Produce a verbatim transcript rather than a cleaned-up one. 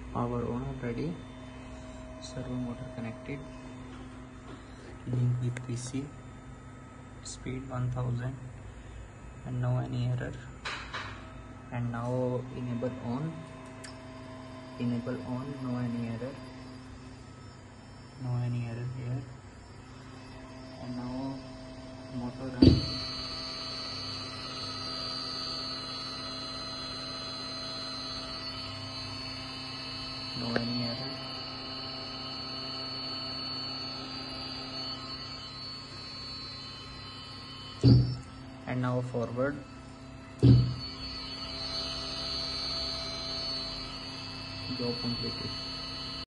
Power on already. Servo motor connected. Link with P C. Speed one thousand and no any error. And now enable on. Enable on. No any error. No any error here. And now motor run. No any error. And now forward. Job completed.